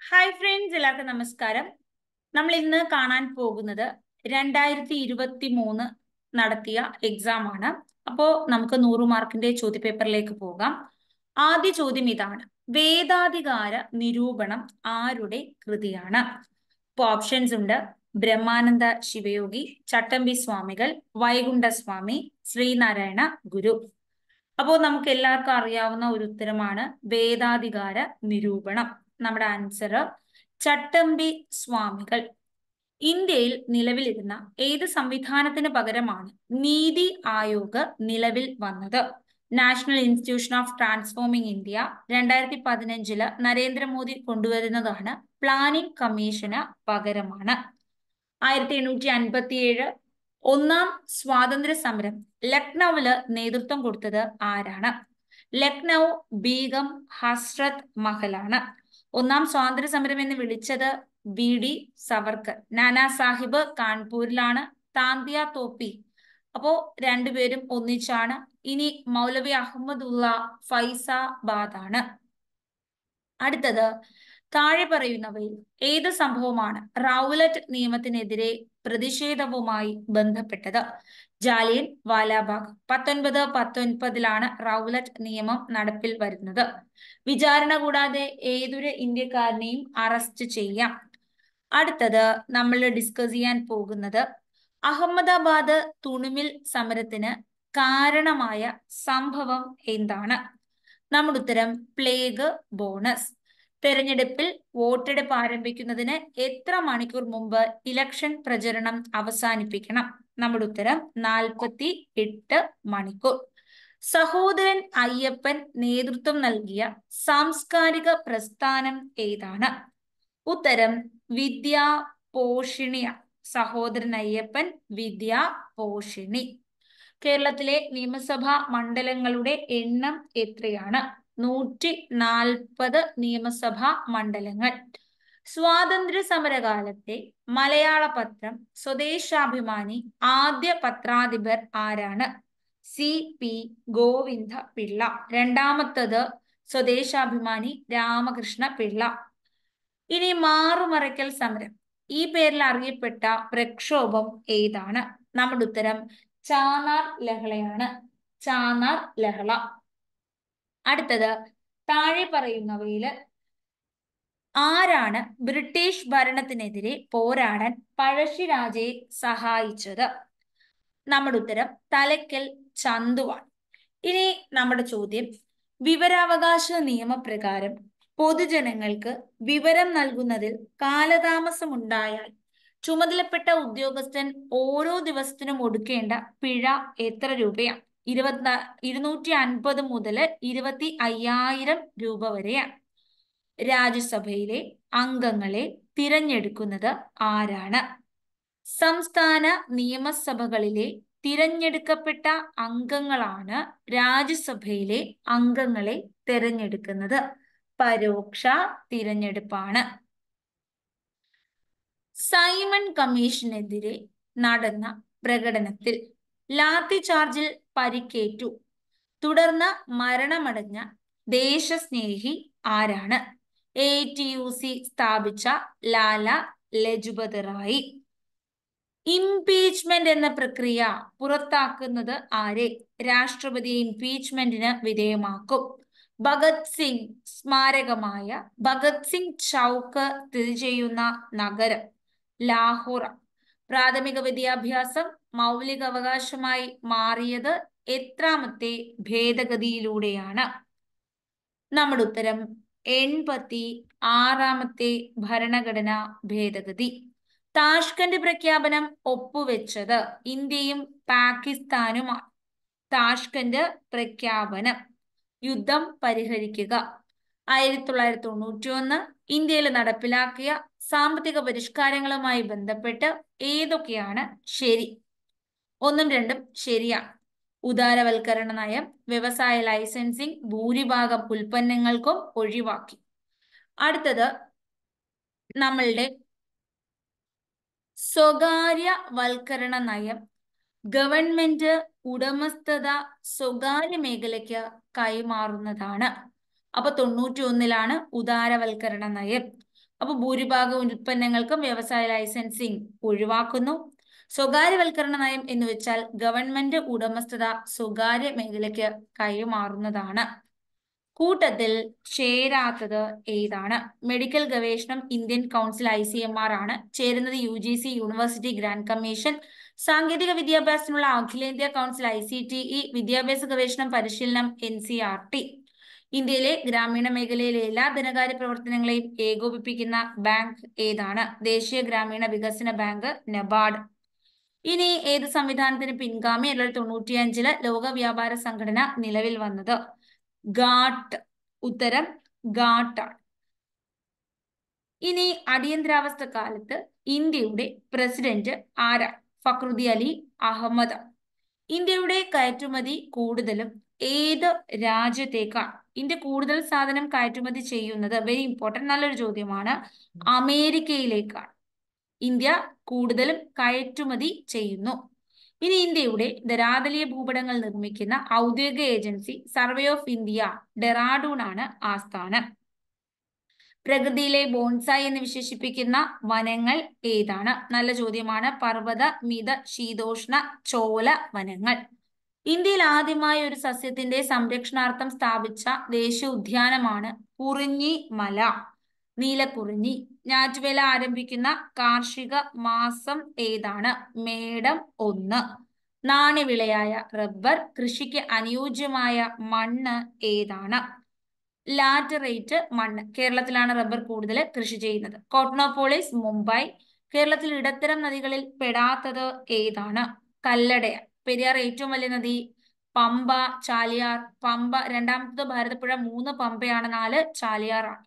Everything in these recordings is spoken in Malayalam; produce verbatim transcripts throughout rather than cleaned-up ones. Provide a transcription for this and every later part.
ഹായ് ഫ്രണ്ട്സ്, എല്ലാവർക്കും നമസ്കാരം. നമ്മൾ ഇന്ന് കാണാൻ പോകുന്നത് രണ്ടായിരത്തി ഇരുപത്തി മൂന്ന് നടത്തിയ എക്സാം ആണ്. അപ്പോ നമുക്ക് നൂറ് മാർക്കിന്റെ ചോദ്യപേപ്പറിലേക്ക് പോകാം. ആദ്യ ചോദ്യം ഇതാണ്: വേദാധികാര നിരൂപണം ആരുടെ കൃതിയാണ്? ഇപ്പൊ ഓപ്ഷൻസ് ഉണ്ട്: ബ്രഹ്മാനന്ദ ശിവയോഗി, ചട്ടമ്പി സ്വാമികൾ, വൈകുണ്ഠ സ്വാമി, ശ്രീനാരായണ ഗുരു. അപ്പോൾ നമുക്ക് എല്ലാവർക്കും അറിയാവുന്ന ഒരു ഉത്തരമാണ് വേദാധികാര നിരൂപണം. നമ്മുടെ ആൻസർ ചട്ടമ്പി സ്വാമികൾ. ഇന്ത്യയിൽ നിലവിലിരുന്ന ഏത് സംവിധാനത്തിന് പകരമാണ് നീതി ആയോഗ് നിലവിൽ വന്നത്? National institution of transforming India രണ്ടായിരത്തി പതിനഞ്ചില് നരേന്ദ്രമോദി കൊണ്ടുവരുന്നതാണ് പ്ലാനിംഗ് കമ്മീഷന് പകരമാണ്. ആയിരത്തി എണ്ണൂറ്റി അൻപത്തി ഏഴ് ഒന്നാം സ്വാതന്ത്ര്യ സമരം ലക്നൌവില് നേതൃത്വം കൊടുത്തത് ആരാണ്? ലക്നൗ ബീഗം ഹസ്രത് മഹലാണ്. ഒന്നാം സ്വാതന്ത്ര്യ സമരം എന്ന് വിളിച്ചത് വി ഡി സവർക്കർ. നാനാ സാഹിബ് കാൺപൂരിലാണ്. താന്തിയ തോപ്പി അപ്പോ രണ്ടുപേരും ഒന്നിച്ചാണ്. ഇനി മൗലവി അഹമ്മദുള്ള ഫൈസാബാദ് ആണ്. അടുത്തത്: താഴെ പറയുന്നവയിൽ ഏത് സംഭവമാണ് റൗലറ്റ് നിയമത്തിനെതിരെ പ്രതിഷേധവുമായി ബന്ധപ്പെട്ടത്? ജാലിയൻ വാലാബാഗ്. പത്തൊൻപത് പത്തൊൻപതിലാണ് റൗലറ്റ് നിയമം നടപ്പിൽ വരുന്നത്. വിചാരണ കൂടാതെ ഏതൊരു ഇന്ത്യക്കാരനെയും അറസ്റ്റ് ചെയ്യാം. അടുത്തത് നമ്മൾ ഡിസ്കസ് ചെയ്യാൻ പോകുന്നത് അഹമ്മദാബാദ് തുണിമിൽ സമരത്തിന് കാരണമായ സംഭവം എന്താണ്? നമ്മുടെ ഉത്തരം പ്ലേഗ് ബോണസ്. തെരഞ്ഞെടുപ്പിൽ വോട്ടെടുപ്പ് ആരംഭിക്കുന്നതിന് എത്ര മണിക്കൂർ മുമ്പ് ഇലക്ഷൻ പ്രചരണം അവസാനിപ്പിക്കണം? നമ്മുടെ ഉത്തരം നാൽപ്പത്തി എട്ട് മണിക്കൂർ. സഹോദരൻ അയ്യപ്പൻ നേതൃത്വം നൽകിയ സാംസ്കാരിക പ്രസ്ഥാനം ഏതാണ്? ഉത്തരം വിദ്യാ പോഷിണിയ. സഹോദരൻ അയ്യപ്പൻ വിദ്യാ പോഷിണി. കേരളത്തിലെ നിയമസഭാ മണ്ഡലങ്ങളുടെ എണ്ണം എത്രയാണ്? നൂറ്റി നാൽപ്പത് നിയമസഭാ മണ്ഡലങ്ങൾ. സ്വാതന്ത്ര്യ സമരകാലത്തെ മലയാള പത്രം സ്വദേശാഭിമാനി ആദ്യ പത്രാധിപർ ആരാണ്? C P Govinda Pillai. രണ്ടാമത്തത് സ്വദേശാഭിമാനി രാമകൃഷ്ണ പിള്ള. ഇനി മാറുമറയ്ക്കൽ സമരം ഈ പേരിൽ അറിയപ്പെട്ട പ്രക്ഷോഭം ഏതാണ്? നമ്മുടെ ഉത്തരം ചാന്നാർ ലഹളയാണ്. ചാന്നാർ ലഹള. അടുത്തത്: താഴെ പറയുന്നവയില് ആരാണ് ബ്രിട്ടീഷ് ഭരണത്തിനെതിരെ പോരാടാൻ പഴശ്ശിരാജയെ സഹായിച്ചത്? നമ്മുടെ ഉത്തരം തലയ്ക്കൽ ചന്തുവാണ്. ഇനി നമ്മുടെ ചോദ്യം: വിവരാവകാശ നിയമപ്രകാരം പൊതുജനങ്ങൾക്ക് വിവരം നൽകുന്നതിൽ കാലതാമസം ഉണ്ടായാൽ ചുമതലപ്പെട്ട ഉദ്യോഗസ്ഥൻ ഓരോ ദിവസത്തിനും ഒടുക്കേണ്ട പിഴ എത്ര രൂപയാണ്? ഇരുപത്തി ഇരുന്നൂറ്റി അൻപത് മുതൽ ഇരുപത്തി അയ്യായിരം രൂപ വരെയാണ്. രാജ്യസഭയിലെ അംഗങ്ങളെ തിരഞ്ഞെടുക്കുന്നത് ആരാണ്? സംസ്ഥാന നിയമസഭകളിലെ തിരഞ്ഞെടുക്കപ്പെട്ട അംഗങ്ങളാണ് രാജ്യസഭയിലെ അംഗങ്ങളെ തിരഞ്ഞെടുക്കുന്നത്. പരോക്ഷ തിരഞ്ഞെടുപ്പാണ്. സൈമൺ കമ്മീഷനെതിരെ നടന്ന പ്രകടനത്തിൽ ലാത്തി ചാർജിൽ പരിക്കേറ്റു തുടർന്ന് മരണമടഞ്ഞ ദേശസ്നേഹി ആരാണ്? എ ടി യു സി സ്ഥാപിച്ച ലാല ലജ്പത് റായി. ഇംപീച്ച്മെന്റ് എന്ന പ്രക്രിയ പുറത്താക്കുന്നത് ആരെ രാഷ്ട്രപതി ഇംപീച്ച്മെന്റിന് വിധേയമാക്കും? ഭഗത് സിംഗ് സ്മാരകമായ ഭഗത് സിംഗ് ചൗക്ക് സ്ഥിതി ചെയ്യുന്ന നഗരം ലാഹോർ. പ്രാഥമിക വിദ്യാഭ്യാസം മൗലിക അവകാശമായി മാറിയത് എത്രാമത്തെ ഭേദഗതിയിലൂടെയാണ്? നമ്മുടെ ഉത്തരം എൺപത്തി ആറാമത്തെ ഭരണഘടനാ ഭേദഗതി. താഷ്കന്റ് പ്രഖ്യാപനം ഒപ്പുവെച്ചത് ഇന്ത്യയും പാകിസ്ഥാനുമാണ്. താഷ്കന്റ് പ്രഖ്യാപനം. യുദ്ധം പരിഹരിക്കുക. ആയിരത്തി തൊള്ളായിരത്തി തൊണ്ണൂറ്റി ഒന്ന് ഇന്ത്യയിൽ നടപ്പിലാക്കിയ സാമ്പത്തിക പരിഷ്കാരങ്ങളുമായി ബന്ധപ്പെട്ട് ഏതൊക്കെയാണ് ശരി? ഒന്നും രണ്ടും ശരിയാണ്. ഉദാരവൽക്കരണ നയം, വ്യവസായ ലൈസൻസിംഗ് ഭൂരിഭാഗം ഉൽപ്പന്നങ്ങൾക്കും ഒഴിവാക്കി. അടുത്തത് നമ്മളുടെ സ്വകാര്യവൽക്കരണ നയം. ഗവൺമെന്റ് ഉടമസ്ഥത സ്വകാര്യ മേഖലയ്ക്ക് കൈമാറുന്നതാണ്. അപ്പൊ തൊണ്ണൂറ്റി ഒന്നിലാണ് ഉദാരവൽക്കരണ നയം. അപ്പൊ ഭൂരിഭാഗം ഉൽപ്പന്നങ്ങൾക്കും വ്യവസായ ലൈസൻസിങ് ഒഴിവാക്കുന്നു. സ്വകാര്യവൽക്കരണ നയം എന്ന് വെച്ചാൽ ഗവൺമെന്റ് ഉടമസ്ഥത സ്വകാര്യ മേഖലയ്ക്ക് കൈമാറുന്നതാണ്. കൂട്ടത്തിൽ ചേരാത്തത് ഏതാണ്? മെഡിക്കൽ ഗവേഷണം Indian council I C M R ആണ്. ചേരുന്നത് U G C university grant commission. സാങ്കേതിക വിദ്യാഭ്യാസത്തിനുള്ള അഖിലേന്ത്യാ council I C T E. വിദ്യാഭ്യാസ ഗവേഷണം പരിശീലനം എൻ സി ആർ ടി. ഇന്ത്യയിലെ ഗ്രാമീണ മേഖലയിലെ എല്ലാ ധനകാര്യ പ്രവർത്തനങ്ങളെയും ഏകോപിപ്പിക്കുന്ന ബാങ്ക് ഏതാണ്? ദേശീയ ഗ്രാമീണ വികസന ബാങ്ക് നബാർഡ്. ഇനി ഏത് സംവിധാനത്തിന് പിൻഗാമി ആയിരത്തി തൊണ്ണൂറ്റി അഞ്ചില് ലോക വ്യാപാര സംഘടന നിലവിൽ വന്നത്? ഗാട്ട്. ഉത്തരം ഗാട്ടാണ്. ഇനി അടിയന്തരാവസ്ഥ കാലത്ത് ഇന്ത്യയുടെ പ്രസിഡന്റ് ആരാണ്? ഫക്രുദ്ദീൻ അലി അഹമ്മദ്. ഇന്ത്യയുടെ കയറ്റുമതി കൂടുതലും ഏത് രാജ്യത്തേക്കാണ്? ഇന്ത്യ കൂടുതൽ സാധനം കയറ്റുമതി ചെയ്യുന്നത്, വെരി ഇമ്പോർട്ടന്റ്, നല്ലൊരു ചോദ്യമാണ്, അമേരിക്കയിലേക്കാണ്. ഇന്ത്യ കൂടുതലും കയറ്റുമതി ചെയ്യുന്നു. ഇനി ഇന്ത്യയുടെ ധരാതലീയ ഭൂപടങ്ങൾ നിർമ്മിക്കുന്ന ഔദ്യോഗിക agency survey of India, Dehradun ആണ് ആസ്ഥാനം. പ്രകൃതിയിലെ ബോൺസായി എന്ന് വിശേഷിപ്പിക്കുന്ന വനങ്ങൾ ഏതാണ്? നല്ല ചോദ്യമാണ്. പർവ്വത, മിത, ശീതോഷ്ണ, ചോല വനങ്ങൾ. ഇന്ത്യയിൽ ആദ്യമായി ഒരു സസ്യത്തിന്റെ സംരക്ഷണാർത്ഥം സ്ഥാപിച്ച ദേശീയ ഉദ്യാനമാണ് കുറിഞ്ഞി മല, നീലക്കുറിഞ്ഞി. ഞാറ്റുവേല ആരംഭിക്കുന്ന കാർഷിക മാസം ഏതാണ്? മേടം ഒന്ന്. നാണ്യവിളയായ റബ്ബർ കൃഷിക്ക് അനുയോജ്യമായ മണ്ണ് ഏതാണ്? ലാറ്ററൈറ്റ് മണ്ണ്. കേരളത്തിലാണ് റബ്ബർ കൂടുതൽ കൃഷി ചെയ്യുന്നത്. കോട്ടണോപോളിസ് മുംബൈ. കേരളത്തിൽ ഇടത്തരം നദികളിൽ പെടാത്തത് ഏതാണ്? കല്ലടയ. പെരിയാർ ഏറ്റവും വലിയ നദി പമ്പ, ചാലിയാർ. പമ്പ രണ്ടാമത്തത് ഭാരതപ്പുഴ, മൂന്ന് പമ്പയാണ്, നാല് ചാലിയാറാണ്.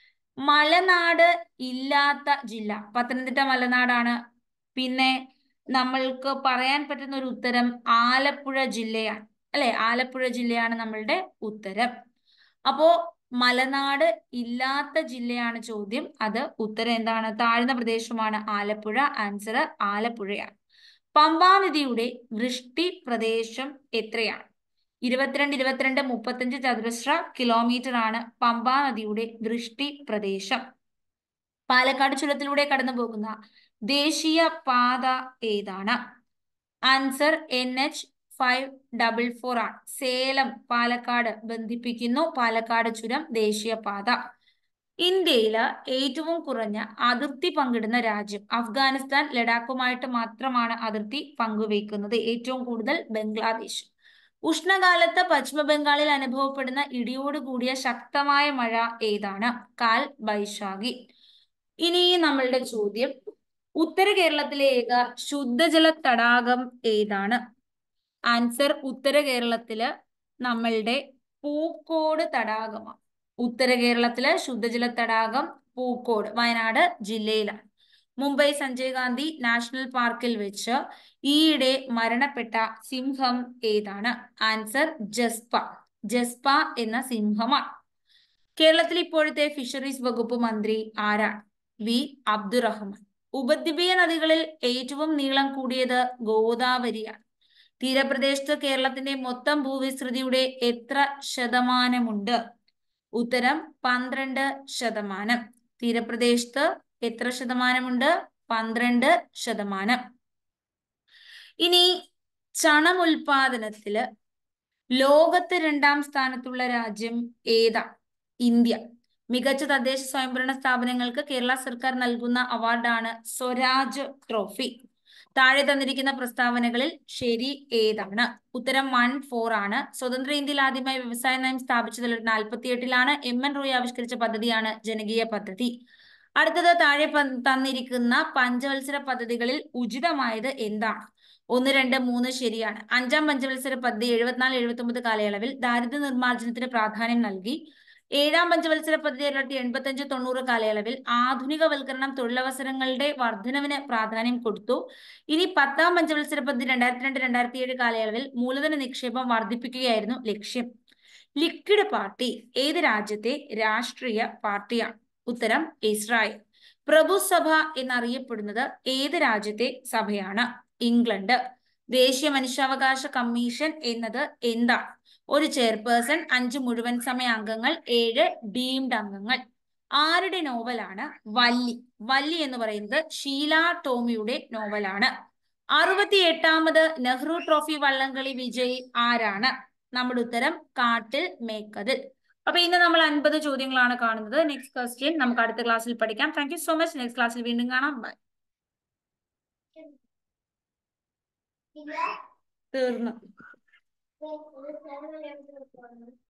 മലനാട് ഇല്ലാത്ത ജില്ല? പത്തനംതിട്ട മലനാടാണ്. പിന്നെ നമ്മൾക്ക് പറയാൻ പറ്റുന്ന ഒരു ഉത്തരം ആലപ്പുഴ ജില്ലയാണ്, അല്ലെ? ആലപ്പുഴ ജില്ലയാണ് നമ്മളുടെ ഉത്തരം. അപ്പോ മലനാട് ഇല്ലാത്ത ജില്ലയാണ് ചോദ്യം. അത് ഉത്തരം എന്താണ്? താഴ്ന്ന പ്രദേശമാണ് ആലപ്പുഴ. ആൻസർ ആലപ്പുഴയാണ്. പമ്പാ നദിയുടെ വൃഷ്ടി പ്രദേശം എത്രയാണ്? ഇരുപത്തിരണ്ട് ഇരുപത്തിരണ്ട് മുപ്പത്തഞ്ച് ചതുരശ്ര കിലോമീറ്റർ ആണ് പമ്പാ നദിയുടെ വൃഷ്ടി പ്രദേശം. പാലക്കാട് ചുരത്തിലൂടെ കടന്നു പോകുന്ന ദേശീയ പാത ഏതാണ്? Answer N H five double four ആണ്. സേലം പാലക്കാട് ബന്ധിപ്പിക്കുന്നു. പാലക്കാട് ചുരം ദേശീയപാത. ഇന്ത്യയില് ഏറ്റവും കുറഞ്ഞ അതിർത്തി പങ്കിടുന്ന രാജ്യം? അഫ്ഗാനിസ്ഥാൻ ലഡാക്കുമായിട്ട് മാത്രമാണ് അതിർത്തി പങ്കുവയ്ക്കുന്നത്. ഏറ്റവും കൂടുതൽ ബംഗ്ലാദേശ്. ഉഷ്ണകാലത്ത് പശ്ചിമ ബംഗാളിൽ അനുഭവപ്പെടുന്ന ഇടിയോട് കൂടിയ ശക്തമായ മഴ ഏതാണ്? കാൽ ബൈശാഖി. ഇനി നമ്മളുടെ ചോദ്യം, ഉത്തര കേരളത്തിലെ ഏക ശുദ്ധജല തടാകം ഏതാണ്? ആൻസർ ഉത്തര കേരളത്തില് നമ്മളുടെ പൂക്കോട് തടാകമാണ്. ഉത്തര കേരളത്തിലെ ശുദ്ധജല തടാകം പൂക്കോട്, വയനാട് ജില്ലയിലാണ്. മുംബൈ സഞ്ജയ് ഗാന്ധി നാഷണൽ പാർക്കിൽ വെച്ച് ഈയിടെ മരണപ്പെട്ട സിംഹം ഏതാണ്? ആൻസർ ജസ്പ. ജസ്പ എന്ന സിംഹമാണ്. കേരളത്തിൽ ഇപ്പോഴത്തെ ഫിഷറീസ് വകുപ്പ് മന്ത്രി ആരാണ്? വി അബ്ദുറഹ്മാൻ. ഉപദ്വീപീയ നദികളിൽ ഏറ്റവും നീളം കൂടിയത് ഗോദാവരിയാണ്. തീരപ്രദേശത്ത് കേരളത്തിന്റെ മൊത്തം ഭൂവിസ്തൃതിയുടെ എത്ര ശതമാനമുണ്ട്? ഉത്തരം പന്ത്രണ്ട് ശതമാനം. തീരപ്രദേശത്ത് എത്ര ശതമാനമുണ്ട്? പന്ത്രണ്ട് ശതമാനം. ഇനി ചണം ഉൽപാദനത്തില് ലോകത്ത് രണ്ടാം സ്ഥാനത്തുള്ള രാജ്യം ഏതാ? ഇന്ത്യ. മികച്ച തദ്ദേശ സ്വയംഭരണ സ്ഥാപനങ്ങൾക്ക് കേരള സർക്കാർ നൽകുന്ന അവാർഡാണ് സ്വരാജ് ട്രോഫി. താഴെ തന്നിരിക്കുന്ന പ്രസ്താവനകളിൽ ശരി ഏതാണ്? ഉത്തരം വൺ ഫോർ ആണ്. സ്വതന്ത്ര ഇന്ത്യയിൽ ആദ്യമായി വ്യവസായ നയം സ്ഥാപിച്ചത് നാൽപ്പത്തി എട്ടിലാണ്. എം എൻ റോയ് ആവിഷ്കരിച്ച പദ്ധതിയാണ് ജനകീയ പദ്ധതി. അടുത്തത് താഴെ തന്നിരിക്കുന്ന പഞ്ചവത്സര പദ്ധതികളിൽ ഉചിതമായത് എന്താണ്? ഒന്ന് രണ്ട് മൂന്ന് ശരിയാണ്. അഞ്ചാം പഞ്ചവത്സര പദ്ധതി എഴുപത്തിനാല് എഴുപത്തി ഒമ്പത് കാലയളവിൽ ദാരിദ്ര്യ നിർമ്മാർജ്ജനത്തിന് പ്രാധാന്യം നൽകി. ഏഴാം പഞ്ചവത്സര പദ്ധതി രണ്ടായിരത്തി എൺപത്തി അഞ്ച് തൊണ്ണൂറ് കാലയളവിൽ ആധുനികവൽക്കരണം തൊഴിലവസരങ്ങളുടെ വർധനവിന് പ്രാധാന്യം കൊടുത്തു. ഇനി പത്താം പഞ്ചവത്സര പദ്ധതി രണ്ടായിരത്തി രണ്ട് രണ്ടായിരത്തി ഏഴ് കാലയളവിൽ മൂലധന നിക്ഷേപം വർദ്ധിപ്പിക്കുകയായിരുന്നു ലക്ഷ്യം. ലിക്വിഡ് പാർട്ടി ഏത് രാജ്യത്തെ രാഷ്ട്രീയ പാർട്ടിയാണ്? ഉത്തരം ഇസ്രായേൽ. പ്രഭുസഭ എന്നറിയപ്പെടുന്നത് ഏത് രാജ്യത്തെ സഭയാണ്? ഇംഗ്ലണ്ട്. ദേശീയ മനുഷ്യാവകാശ കമ്മീഷൻ എന്നത് എന്താണ്? ഒരു ചെയർപേഴ്സൺ, അഞ്ച് മുഴുവൻ സമയ അംഗങ്ങൾ, ഏഴ് ഡീംഡ് അംഗങ്ങൾ. ആരുടെ നോവലാണ് വല്ലി? വല്ലി എന്ന് പറയുന്നത് ഷീല ടോമിയുടെ നോവലാണ്. അറുപത്തി എട്ടാമത് നെഹ്റു ട്രോഫി വള്ളംകളി വിജയി ആരാണ്? നമ്മുടെ ഉത്തരം കാട്ടിൽ മേക്കതിൽ. അപ്പൊ ഇന്ന് നമ്മൾ അൻപത് ചോദ്യങ്ങളാണ് കാണുന്നത്. നെക്സ്റ്റ് ക്വസ്റ്റ്യൻ നമുക്ക് അടുത്ത ക്ലാസ്സിൽ പഠിക്കാം. Thank you so much. Next ക്ലാസ്സിൽ വീണ്ടും കാണാം. ബൈ. തീർന്നു.